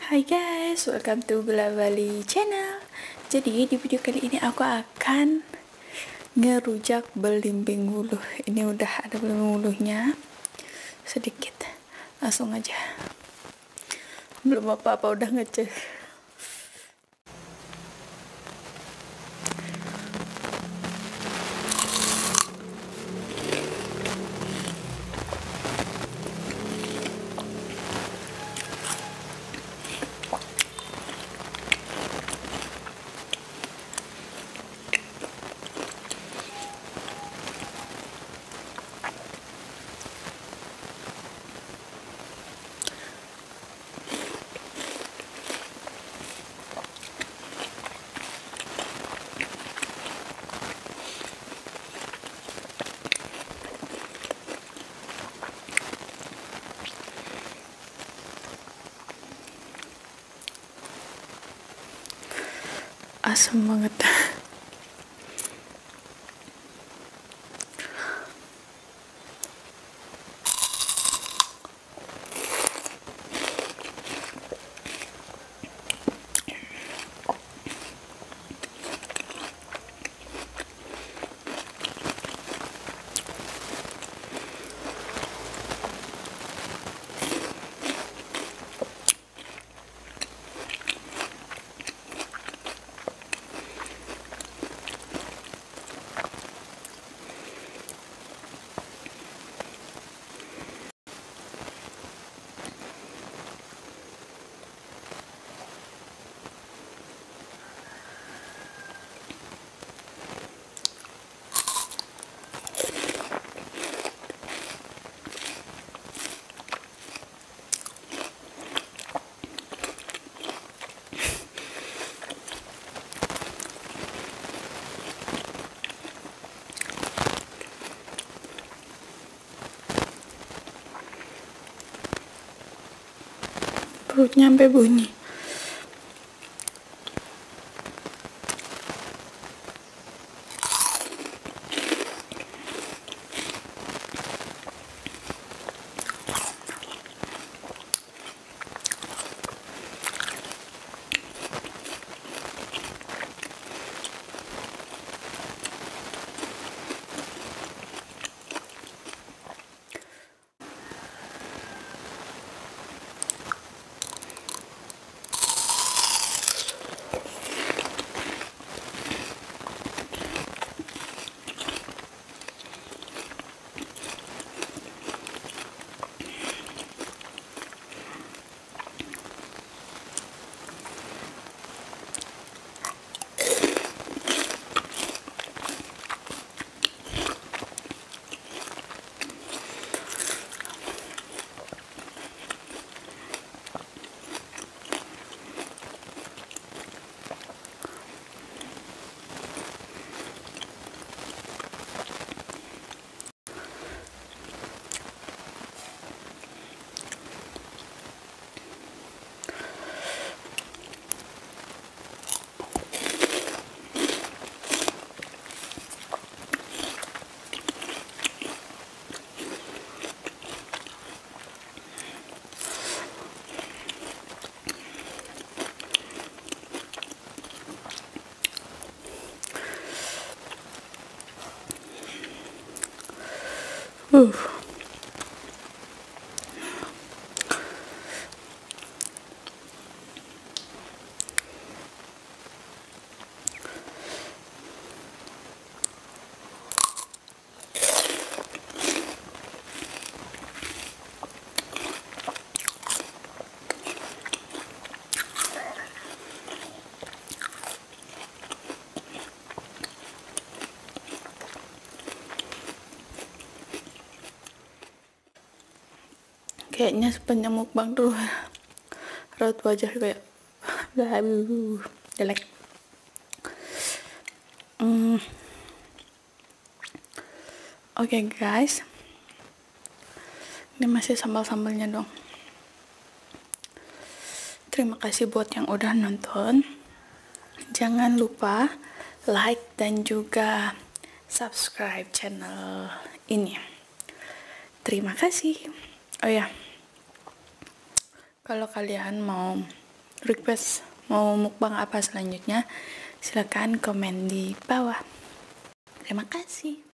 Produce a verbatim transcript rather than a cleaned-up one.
Hai guys, welcome to Bella Bali channel. Jadi di video kali ini aku akan ngerujak belimbing wuluh. Ini udah ada belimbing wuluhnya sedikit, langsung aja. Belum apa-apa udah ngecek. Asam banget. Perutnya sampai bunyi. Uh. Kayaknya sepanjang mukbang tuh raut wajah kayak aduh jelek. Hmm. Oke okay guys, ini masih sambal-sambalnya dong. Terima kasih buat yang udah nonton. Jangan lupa like dan juga subscribe channel ini. Terima kasih. Oh ya, kalau kalian mau request mau mukbang apa selanjutnya, silahkan komen di bawah. Terima kasih.